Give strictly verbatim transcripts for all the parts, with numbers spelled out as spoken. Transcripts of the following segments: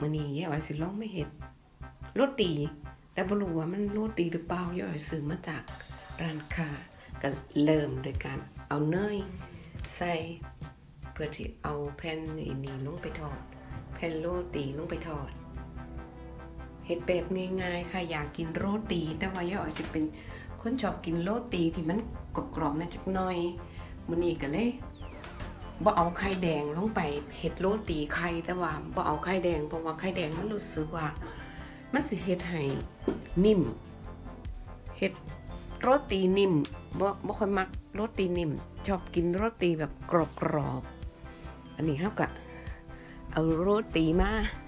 มื้อนี้ยายอ๋อยสิลองมาเฮ็ดโรตีแต่บ่รู้ว่ามันโรตีหรือเปล่ายายอ๋อยซื้อมาจากร้านค้าก็เริ่มโดยการเอาเนยใส่เพื่อที่เอาแผ่นอันนี้ลงไปทอดแผ่นโรตีลงไปทอดเฮ็ดแบบง่ายๆค่ะอยากกินโรตีแต่ว่ายายอ๋อยสิเป็นคนชอบกินโรตีที่มันกรอบๆนะจักหน่อยมื้อนี้ก็เลยบ่เอาไข่แดงลงไปเฮ็ดโรตีไข่แต่ว่าบ่เอาไข่แดงเพราะว่าไข่แดงมันรู้สึกว่ามันสิเฮ็ดให้นิ่มเฮ็ดโรตีนิ่มบ่บ่ค่อยมักโรตีนิ่มชอบกินโรตีแบบกรอบๆอันนี้เฮาก็เอาโรตีมา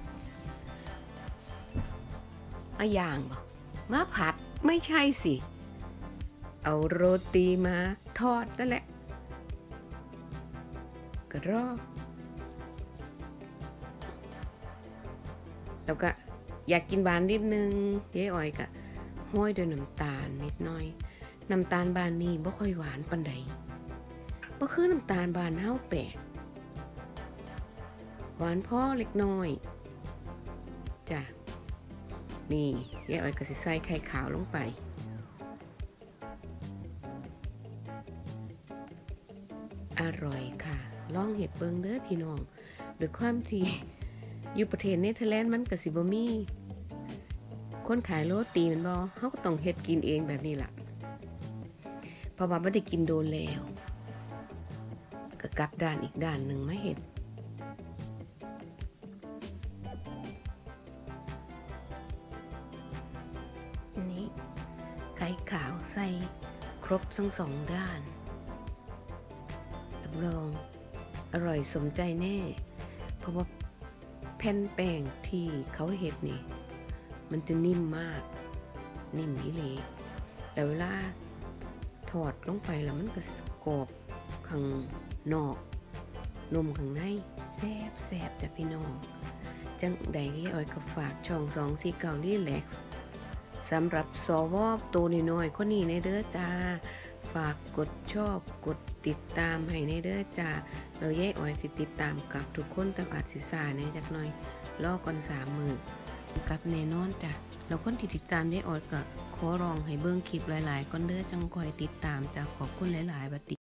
มาย่างบ่มาผัดไม่ใช่สิเอาโรตีมาทอดนั่นแหละก็รอแล้วก็อยากกินหวานนิดนึงยายอ๋อยก็ห้อยด้วยน้ำตาลนิดหน่อยน้ำตาลบ้านนี้บ่ค่อยหวานปานใดบ่คือน้ำตาลบ้านเฮาแปลกหวานพอเล็กน้อยจ้ะนี่ยายอ๋อยก็สิใส่ไข่ขาวลงไปอร่อยค่ะลองเฮ็ดเบิ่งเด้อพี่น้องด้วยความที่อยู่ประเทศเนเธอร์แลนด์มันก็สิบ่มีคนขายโรตีแม่นบ่เฮาก็ต้องเฮ็ดกินเองแบบนี้ล่ะเพราะว่าบ่ได้กินโดนแล้วก็กลับด้านอีกด้านหนึ่งมาเฮ็ดนี่ไข่ขาวใส่ครบทั้งสองด้านรับรองอร่อยสมใจแน่เพราะว่าแผ่นแป้งที่เขาเฮ็ดนี่มันจะนิ่มมากนิ่มอีหลีแต่เวลาทอดลงไปแล้วมันก็กรอบข้างนอกนุ่มข้างในแซ่บแซ่บจ้ะพี่น้องจังใดยายอ๋อยก็ฝากช่องสองสี่เก้า Relax สำหรับสวตัวน้อยๆคนนี้ในเด้อจ้าฝากกดชอบกดติดตามให้ในเด้อจ้าเรายายอ๋อยสิติดตามกับทุกคนแต่อาจสิซ่าแหน่จักหน่อยรอก่อนสามมื้อกับแน่นอนจ้ะแล้วคนที่ติดตามยายอ๋อยก็ขอร้องให้เบิ่งคลิปหลายๆก่อนเด้อจังค่อยติดตามจ้ะขอบคุณหลายๆบัดนี้